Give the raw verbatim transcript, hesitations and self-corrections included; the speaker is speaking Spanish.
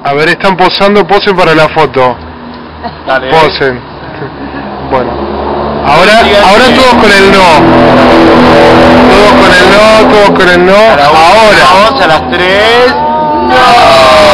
A ver, están posando, posen para la foto. Dale. Posen. Bueno. Ahora, ahora todos con el no. Todos con el no, todos con el no. A la una, Ahora. a las dos, a las tres. ¡No!